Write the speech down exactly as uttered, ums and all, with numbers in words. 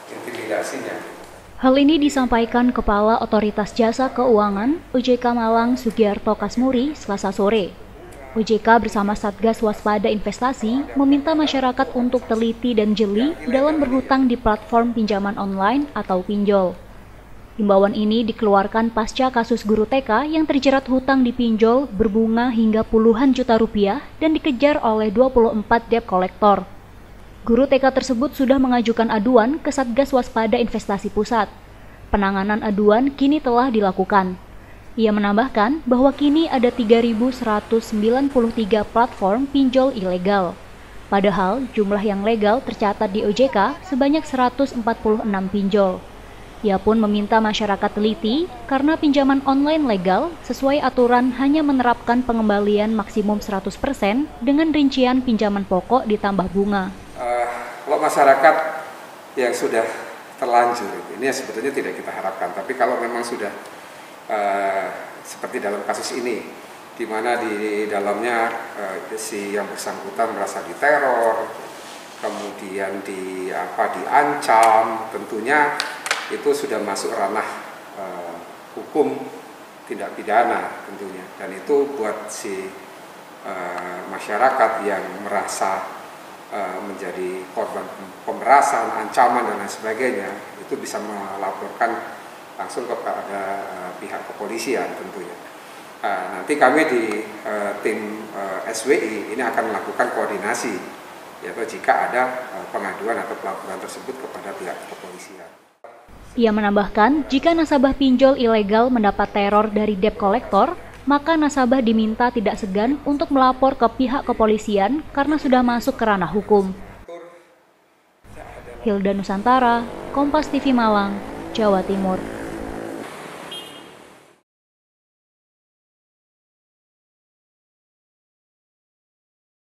intimidasinya. Hal ini disampaikan Kepala Otoritas Jasa Keuangan O J K Malang Sugiarto Kasmuri Selasa sore. O J K bersama Satgas Waspada Investasi meminta masyarakat untuk teliti dan jeli dalam berhutang di platform pinjaman online atau pinjol. Himbauan ini dikeluarkan pasca kasus guru T K yang terjerat hutang di pinjol berbunga hingga puluhan juta rupiah dan dikejar oleh dua puluh empat debt collector. Guru T K tersebut sudah mengajukan aduan ke Satgas Waspada Investasi Pusat. Penanganan aduan kini telah dilakukan. Ia menambahkan bahwa kini ada tiga ribu seratus sembilan puluh tiga platform pinjol ilegal. Padahal jumlah yang legal tercatat di O J K sebanyak seratus empat puluh enam pinjol. Ia pun meminta masyarakat teliti karena pinjaman online legal sesuai aturan hanya menerapkan pengembalian maksimum seratus persen dengan rincian pinjaman pokok ditambah bunga. Uh, kalau masyarakat yang sudah terlanjur, ini sebetulnya tidak kita harapkan. Tapi kalau memang sudah uh, seperti dalam kasus ini, di mana di dalamnya uh, si yang bersangkutan merasa diteror, kemudian di apa diancam, tentunya itu sudah masuk ranah uh, hukum tindak pidana tentunya, dan itu buat si uh, masyarakat yang merasa uh, menjadi korban pemerasan, ancaman dan lain sebagainya, itu bisa melaporkan langsung kepada uh, pihak kepolisian tentunya. Uh, nanti kami di uh, tim uh, S W I ini akan melakukan koordinasi, yaitu jika ada uh, pengaduan atau pelaporan tersebut kepada pihak kepolisian. Ia menambahkan, jika nasabah pinjol ilegal mendapat teror dari debt collector, maka nasabah diminta tidak segan untuk melapor ke pihak kepolisian karena sudah masuk ke ranah hukum. Hilda Nusantara, Kompas T V Malang, Jawa Timur.